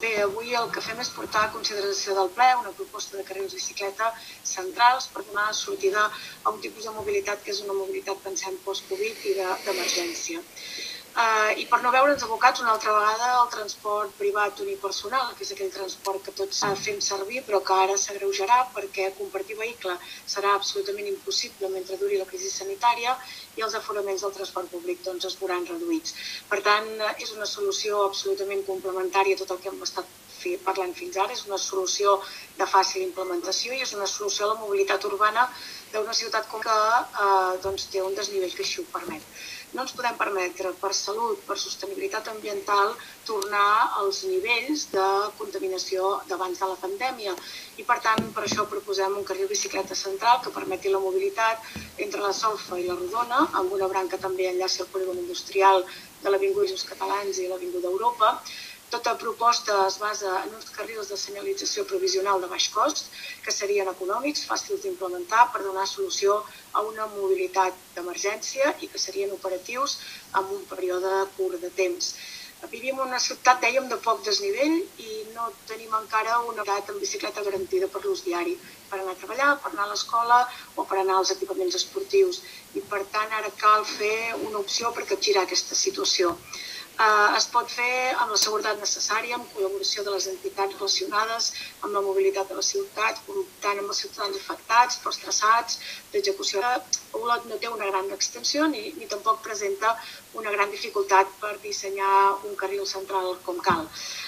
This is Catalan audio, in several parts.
Bé, avui el que fem és portar a consideració del ple una proposta de carrils bicicleta centrals per donar sortida a un tipus de mobilitat que és una mobilitat, pensem, post-Covid i d'emergència. I per no veure'ns abocats una altra vegada al transport privat unipersonal, que és aquell transport que tots fem servir però que ara s'agreujarà perquè compartir vehicle serà absolutament impossible mentre duri la crisi sanitària i els aforaments del transport públic es veuran reduïts. Per tant, és una solució absolutament complementària a tot el que hem estat parlant fins ara, és una solució de fàcil implementació i és una solució a la mobilitat urbana d'una ciutat com que té un desnivell que així ho permet. No ens podem permetre, per salut, per sostenibilitat ambiental, tornar als nivells de contaminació d'abans de la pandèmia. I, per tant, per això proposem un carril bicicleta central que permeti la mobilitat entre la Solfa i la Rodona, amb una branca també enllaça al polígon industrial de l'Avinguda Països Catalans i l'Avinguda Europa. Tota proposta es basa en uns carrils de senyalització provisional de baix cost, que serien econòmics, fàcils d'implementar per donar solució a una mobilitat d'emergència i que serien operatius en un període curt de temps. Vivim en una ciutat, dèiem, de poc desnivell i no tenim encara una mobilitat en bicicleta garantida per l'ús diari, per anar a treballar, per anar a l'escola o per anar als equipaments esportius. I, per tant, ara cal fer una opció per capgirar aquesta situació. Es pot fer amb la seguretat necessària, amb col·laboració de les entitats relacionades amb la mobilitat de la ciutat, comptant amb els ciutadans afectats, pels traçats d'execució. Olot no té una gran extensió ni tampoc presenta una gran dificultat per dissenyar un carril central com cal.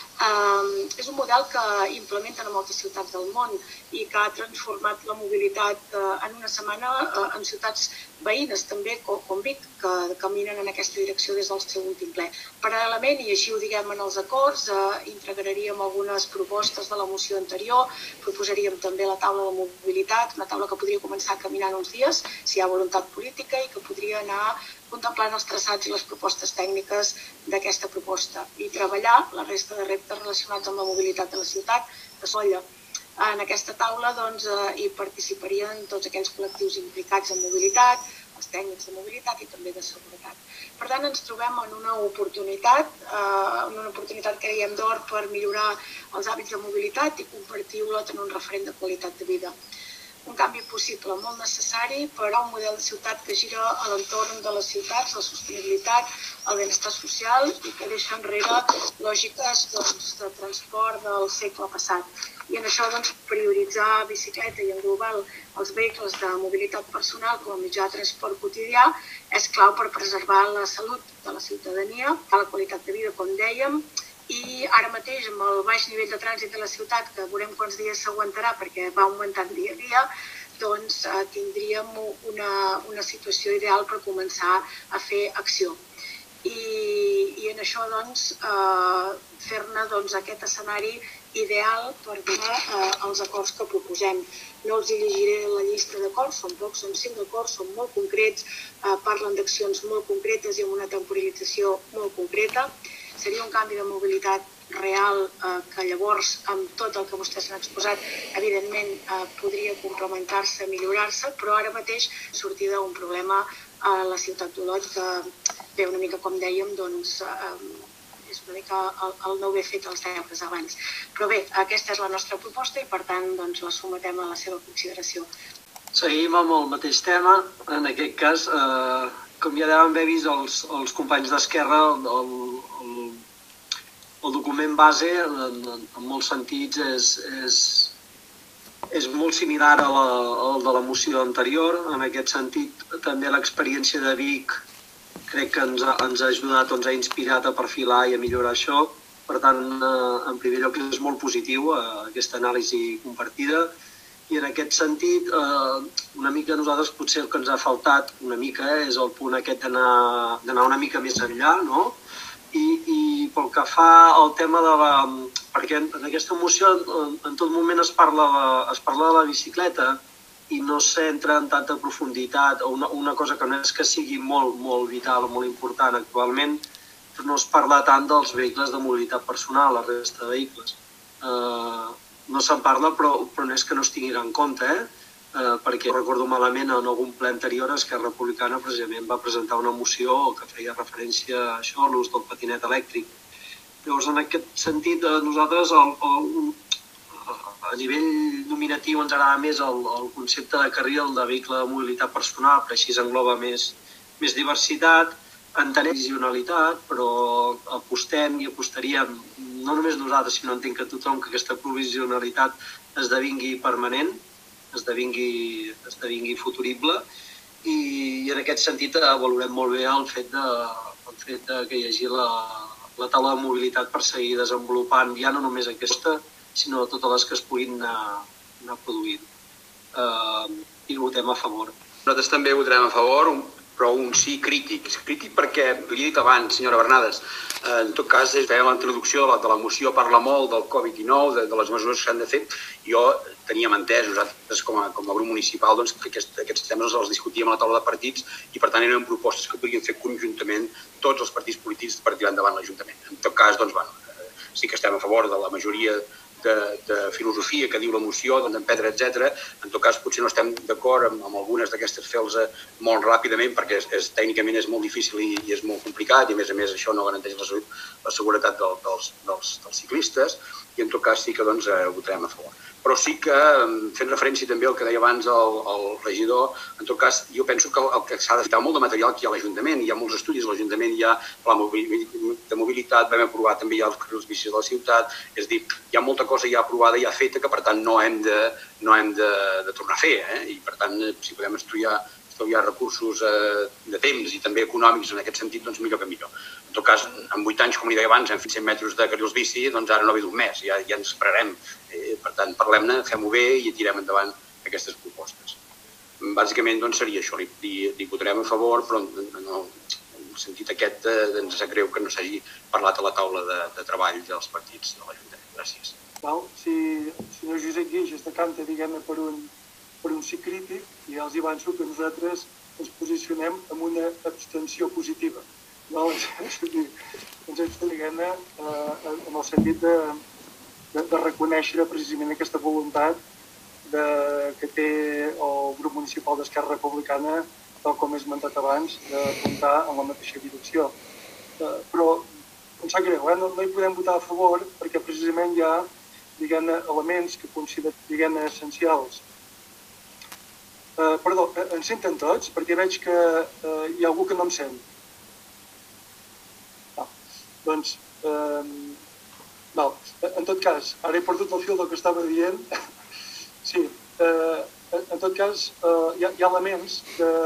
És un model que implementen a moltes ciutats del món i que ha transformat la mobilitat en una setmana en ciutats veïnes també, com Vic, que caminen en aquesta direcció des del seu últim ple. Paral·lelament, i així ho diguem en els acords, integraríem algunes propostes de la moció anterior, proposaríem també la taula de mobilitat, una taula que podria començar a caminar en uns dies, si hi ha voluntat política, i que podria anar contemplant els traçats i les propostes tècniques d'aquesta proposta i treballar la resta de reptes relacionats amb la mobilitat de la ciutat, que s'olla. En aquesta taula hi participarien tots aquells col·lectius implicats en mobilitat, els tècnics de mobilitat i també de seguretat. Per tant, ens trobem en una oportunitat creiem d'or per millorar els hàbits de mobilitat i convertir Olot en un referent de qualitat de vida. Un canvi possible, molt necessari, però un model de ciutat que gira a l'entorn de les ciutats, la sostenibilitat, el benestar social i que deixa enrere lògiques de transport del segle passat. I en això prioritzar bicicleta i englobar els vehicles de mobilitat personal com a mitjà de transport quotidià és clau per preservar la salut de la ciutadania, la qualitat de vida, com dèiem, i ara mateix amb el baix nivell de trànsit de la ciutat, que veurem quants dies s'aguantarà perquè va augmentant dia a dia, tindríem una situació ideal per començar a fer acció. I en això fer-ne aquest escenari ideal per donar els acords que proposem. No els llegiré la llista d'acords, són pocs, són 5 acords, són molt concrets, parlen d'accions molt concretes i amb una temporalització molt concreta. Seria un canvi de mobilitat real que llavors, amb tot el que vostès han exposat, evidentment podria complementar-se, millorar-se, però ara mateix sortir d'un problema a la ciutat d'Olot que ve una mica, com dèiem, és una mica el no haver fet els deures abans. Però bé, aquesta és la nostra proposta i per tant la sometem a la seva consideració. Seguim amb el mateix tema. En aquest cas, com ja devem haver vist els companys d'Esquerra, el document base, en molts sentits, és molt similar al de la moció anterior. En aquest sentit, també l'experiència de Vic crec que ens ha ajudat, ens ha inspirat a perfilar i a millorar això. Per tant, en primer lloc, és molt positiu aquesta anàlisi compartida. I en aquest sentit, una mica a nosaltres potser el que ens ha faltat una mica és el punt aquest d'anar una mica més enllà, no? I pel que fa al tema de la... Perquè en aquesta moció en tot moment es parla de la bicicleta i no s'entra en tanta profunditat, o una cosa que no és que sigui molt vital o molt important actualment, però no es parla tant dels vehicles de mobilitat personal, la resta de vehicles. No se'n parla, però no és que no es tinguin en compte, perquè recordo malament en algun ple anterior Esquerra Republicana precisament va presentar una moció que feia referència a això, a l'ús del patinet elèctric. Llavors, en aquest sentit, nosaltres a nivell nominatiu ens agrada més el concepte de carril de vehicle de mobilitat personal, perquè així engloba més diversitat, entenem provisionalitat, però apostem i apostaríem, no només nosaltres, sinó entenc que tothom, que aquesta provisionalitat esdevingui permanent, esdevingui futurible, i en aquest sentit valorem molt bé el fet que hi hagi la taula de mobilitat per seguir desenvolupant ja no només aquesta, sinó totes les que es puguin anar produint. I votem a favor. Nosaltres també votarem a favor, però un sí crític. Crític perquè, li he dit abans, senyora Bernades, en tot cas, veiem la introducció de la moció, parla molt del Covid-19, de les mesures que s'han de fer. Jo teníem entès, nosaltres com a grup municipal, que aquests temes els discutíem a la taula de partits i, per tant, eren propostes que podrien fer conjuntament tots els partits polítics per tirar endavant l'Ajuntament. En tot cas, sí que estem a favor de la majoria de filosofia que diu la moció, d'en Pedra, etc. En tot cas, potser no estem d'acord amb algunes d'aquestes fer-les molt ràpidament perquè tècnicament és molt difícil i és molt complicat i, a més, això no garanteix la seguretat dels ciclistes i, en tot cas, sí que votarem a favor. Però sí que, fent referència també al que deia abans el regidor, en tot cas, jo penso que el que s'ha de fer molt de material que hi ha a l'Ajuntament, hi ha molts estudis a l'Ajuntament, hi ha pla de mobilitat, vam aprovar també ja els carrils bicis de la ciutat, és a dir, hi ha molta cosa ja aprovada, ja feta, que per tant no hem de tornar a fer, i per tant, si podem estalviar recursos de temps i també econòmics en aquest sentit, doncs millor que millor. En tot cas, en 8 anys, com li deia abans, hem fet 100 metres de carrils bici, doncs ara no ve d'un mes, ja ens esperarem. Per tant, parlem-ne, fem-ho bé i tirem endavant aquestes propostes. Bàsicament, seria això, li votarem a favor, però en el sentit aquest ens sap greu que no s'hagi parlat a la taula de treball dels partits de l'Ajuntament. Gràcies. Si el senyor Josep Guix es decanta, diguem-ne, per un sí crític, i ja els avanço que nosaltres ens posicionem amb una abstenció positiva. Ens abstenim en el sentit de reconèixer precisament aquesta voluntat que té el grup municipal d'Esquerra Republicana, tal com he esmentat abans, d'apuntar en la mateixa direcció. Però em sap greu, no hi podem votar a favor perquè precisament hi ha elements que considerem essencials. Perdó, em senten tots? Perquè veig que hi ha algú que no em sent. Doncs, en tot cas, ara he perdut el fil del que estava dient. Sí, en tot cas, hi ha elements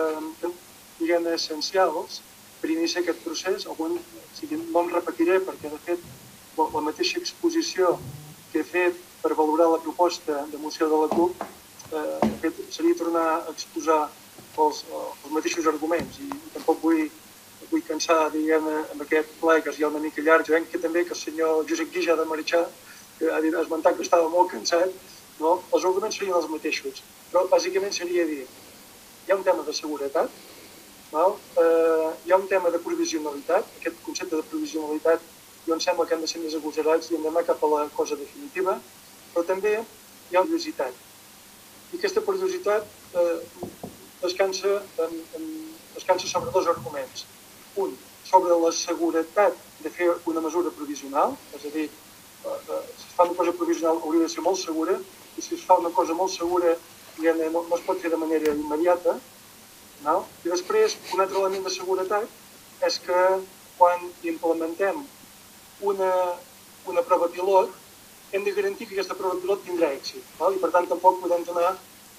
essencials per iniciar aquest procés. No em repetiré perquè, de fet, la mateixa exposició que he fet per valorar la proposta de moció de la CUP seria tornar a exposar els mateixos arguments i tampoc vull cansar, amb aquest ple que és ja una mica llarg. Jo veig que també que el senyor Josep Guix ha de marxar, que ha esmentat que estava molt cansat. Els arguments serien els mateixos, però bàsicament seria dir, hi ha un tema de seguretat, hi ha un tema de provisionalitat, aquest concepte de provisionalitat jo em sembla que hem de ser més agosarats i hem d'anar cap a la cosa definitiva, però també hi ha una periodicitat. I aquesta periodicitat descansa sobre dos arguments. Un, sobre la seguretat de fer una mesura provisional, és a dir, si es fa una cosa provisional hauria de ser molt segura, i si es fa una cosa molt segura no es pot fer de manera immediata. I després, un altre element de seguretat és que quan implementem una prova pilot, hem de garantir que aquesta prova pilot tindrà èxit. I per tant tampoc podem donar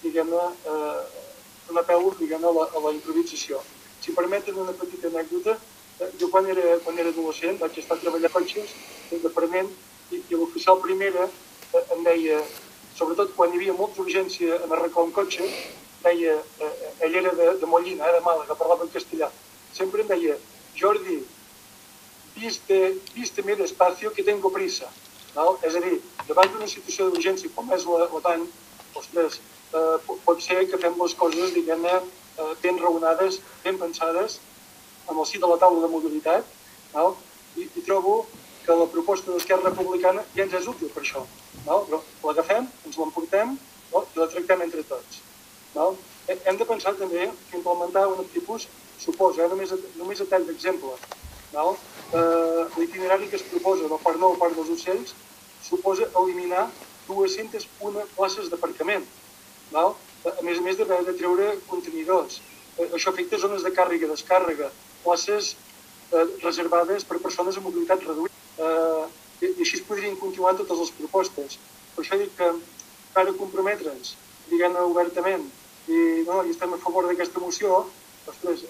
peu a la improvisació. Si permeten una petita anècdota, jo quan era adolescent vaig estar treballant a cotxes d'aprenent i l'oficial primera em deia, sobretot quan hi havia molta urgència en arreglar un cotxe, deia, ell era de Mollina, de Màlaga, parlava en castellà, sempre em deia, Jordi, vísteme despacio que tengo prisa. És a dir, davant d'una situació d'urgència com és la TAN, ostres, pot ser que fem les coses, ben raonades, ben pensades, en el si de la taula de mobilitat, i trobo que la proposta d'Esquerra Republicana ja ens és útil per això. L'agafem, ens l'emportem i la tractem entre tots. Hem de pensar també que implementar un tipus, suposa, només a tall d'exemple, L'itinerari que es proposa del Parc Nou al Parc dels Ocells suposa eliminar 201 places d'aparcament, a més d'haver de treure contenidors. Això afecta zones de càrrega i descàrrega, places reservades per persones amb mobilitat reduïda. I així es podrien continuar totes les propostes. Per això dic que ara comprometre'ns, diguem-ne obertament, i estem a favor d'aquesta moció, ostres,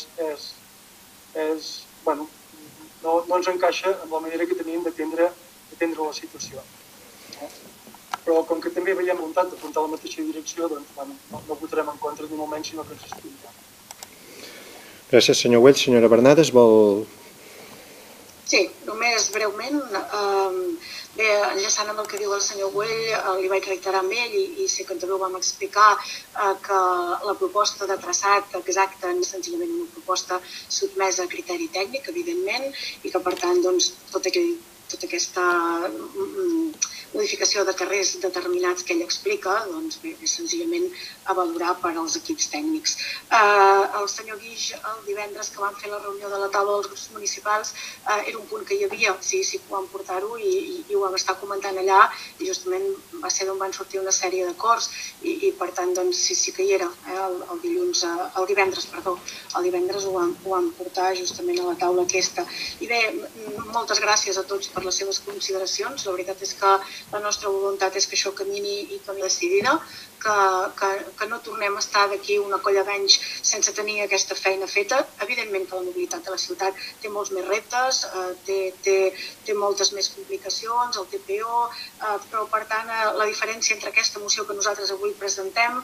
no ens encaixa amb la manera que tenim d'atendre la situació. Però com que també veiem voluntat d'apuntar la mateixa direcció, doncs no votarem en contra d'un moment, sinó que ens explicarem. Gràcies, senyor Güell. Senyora Bernades, vol... Sí, només breument. Bé, enllaçant amb el que diu el senyor Güell, li vaig reiterar amb ell i sé que també ho vam explicar que la proposta de traçat exacte és senzillament una proposta sotmesa a criteri tècnic, evidentment, i que per tant tota aquesta modificació de carrers determinats que ell explica, doncs bé, és senzillament a valorar per als equips tècnics. El senyor Guix, el divendres que vam fer la reunió de la taula dels grups municipals, era un punt que hi havia, sí que vam portar-ho i ho vam estar comentant allà, i justament va ser d'on van sortir una sèrie d'acords, i per tant sí que hi era, el divendres ho vam portar justament a la taula aquesta. I bé, moltes gràcies a tots per les seves consideracions. La veritat és que la nostra voluntat és que això camini i camini decidida, que no tornem a estar d'aquí una colla d'anys sense tenir aquesta feina feta. Evidentment que la mobilitat de la ciutat té molts més reptes, té moltes més complicacions, el TPO, però per tant la diferència entre aquesta moció que nosaltres avui presentem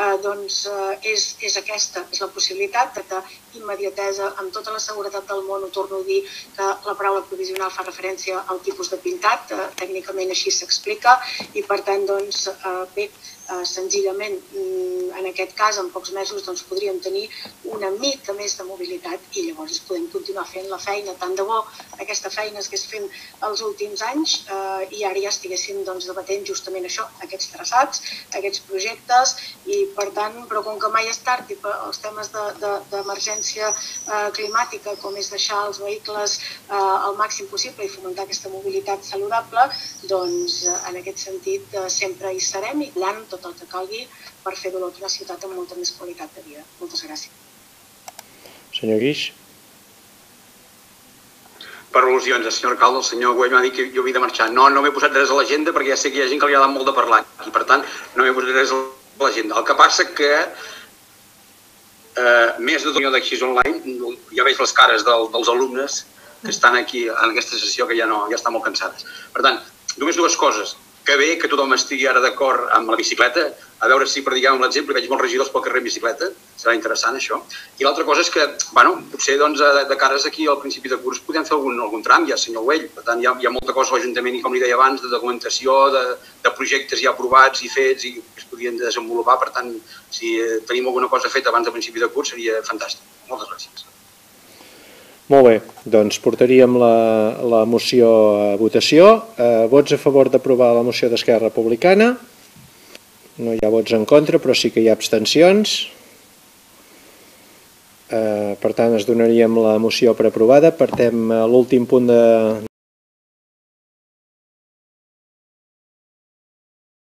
és aquesta, és la possibilitat d'immediatesa, amb tota la seguretat del món, ho torno a dir, que la paraula provisional fa referència al tipus de pintat, tècnicament així s'explica, i per tant, bé, senzillament, en aquest cas, en pocs mesos, podríem tenir una mica més de mobilitat i llavors podem continuar fent la feina. Tant de bo aquesta feina es hagués fent els últims anys i ara ja estiguéssim debatent justament això, aquests traçats, aquests projectes, i per tant, però com que mai és tard i els temes d'emergència climàtica, com és deixar els vehicles al màxim possible i fomentar aquesta mobilitat saludable, doncs en aquest sentit sempre hi serem i pllant tot el que calgui per fer d'Olot una ciutat amb molta més qualitat de vida. Moltes gràcies. Senyor Guix. Per al·lusions, el senyor alcalde, el senyor Güell m'ha dit que jo havia de marxar. No m'he posat res a l'agenda perquè ja sé que hi ha gent que li ha agradat molt de parlar i per tant no m'he posat res a l'agenda. El que passa que més de reunió d'Accés Online, ja veig les cares dels alumnes que estan aquí en aquesta sessió que ja estan molt cansades. Per tant, només dues coses. Que bé que tothom estigui ara d'acord amb la bicicleta, a veure si prediquem amb l'exemple, veig molts regidors pel carrer en bicicleta, serà interessant això. I l'altra cosa és que, potser de cares aquí al principi de curs podem fer algun tram, ja, senyor Güell. Per tant, hi ha molta cosa a l'Ajuntament i, com li deia abans, de documentació, de projectes ja aprovats i fets i que es podrien desenvolupar. Per tant, si tenim alguna cosa feta abans del principi de curs seria fantàstic. Moltes gràcies. Molt bé, doncs portaríem la moció a votació. Vots a favor d'aprovar la moció d'Esquerra Republicana. No hi ha vots en contra, però sí que hi ha abstencions. Per tant, es donaríem la moció per aprovada. Partem a l'últim punt de